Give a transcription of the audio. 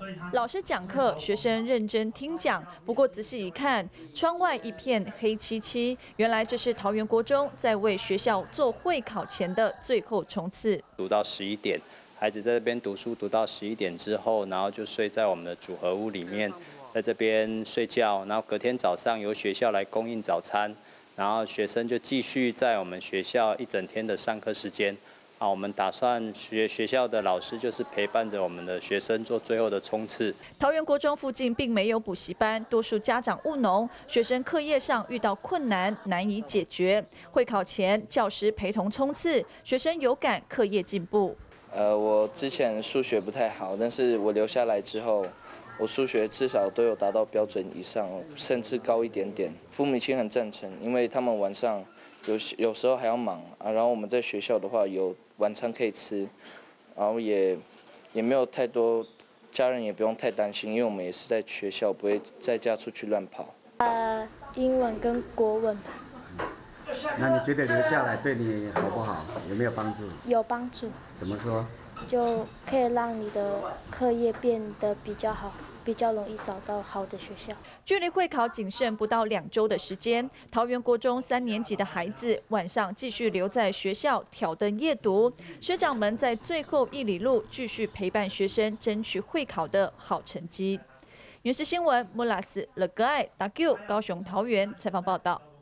老师讲课，学生认真听讲。不过仔细一看，窗外一片黑漆漆，原来这是桃园国中在为学校做会考前的最后冲刺。 读到11点，孩子在这边读书读到11点之后，然后就睡在我们的组合屋里面，在这边睡觉。然后隔天早上由学校来供应早餐，然后学生就继续在我们学校一整天的上课时间。我们打算学校的老师就是陪伴着我们的学生做最后的冲刺。 桃园国中附近并没有补习班，多数家长务农，学生课业上遇到困难难以解决。会考前，教师陪同冲刺，学生有感课业进步。 我之前数学不太好，但是我留下来之后，我数学至少都有达到标准以上，甚至高一点点。父母亲很赞成，因为他们晚上有时候还要忙啊，然后我们在学校的话有晚餐可以吃，然后也没有太多，家人也不用太担心，因为我们也是在学校，不会在家出去乱跑。 英文跟国文吧。 那你觉得留下来对你好不好？有没有帮助？ 有帮助。 怎么说？ 就可以让你的课业变得比较好，比较容易找到好的学校。 距离会考仅剩不到2周的时间，桃园国中3年级的孩子晚上继续留在学校挑灯夜读，师长们在最后1里路继续陪伴学生争取会考的好成绩。原视新闻穆拉斯勒格爱达 Q 高雄桃园采访报道。